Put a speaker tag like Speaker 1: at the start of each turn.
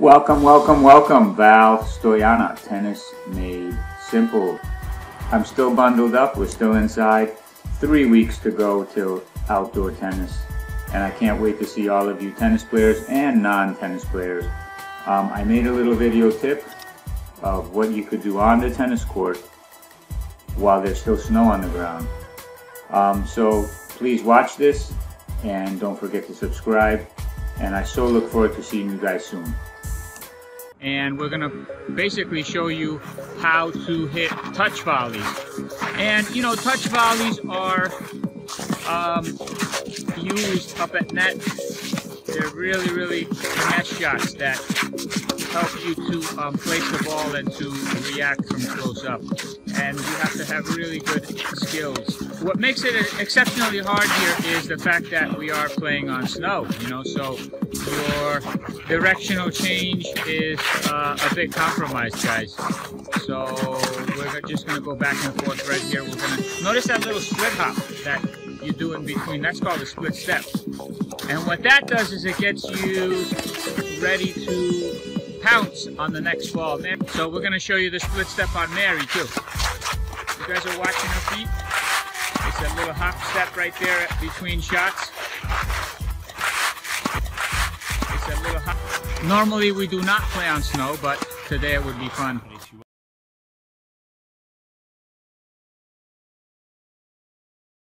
Speaker 1: Welcome, welcome, welcome. Val Stoyana, Tennis Made Simple. I'm still bundled up, we're still inside. 3 weeks to go till outdoor tennis. And I can't wait to see all of you tennis players and non-tennis players. I made a little video tip of what you could do on the tennis court while there's still snow on the ground. So please watch this and don't forget to subscribe. And I so look forward to seeing you guys soon. And we're gonna basically show you how to hit touch volleys. And you know, touch volleys are used up at net. They're really finesse shots that help you to place the ball and to react from close up. And you have to have really good skills. What makes it exceptionally hard here is the fact that we are playing on snow, you know, so your directional change is a big compromise, guys. So we're just going to go back and forth right here. We're going to notice that little split hop that you do in between. That's called a split step. And what that does is it gets you ready to pounce on the next ball. So we're going to show you the split step on Mary too. You guys are watching her feet. It's a little hop step right there between shots. It's a little hop. Normally we do not play on snow, but today it would be fun.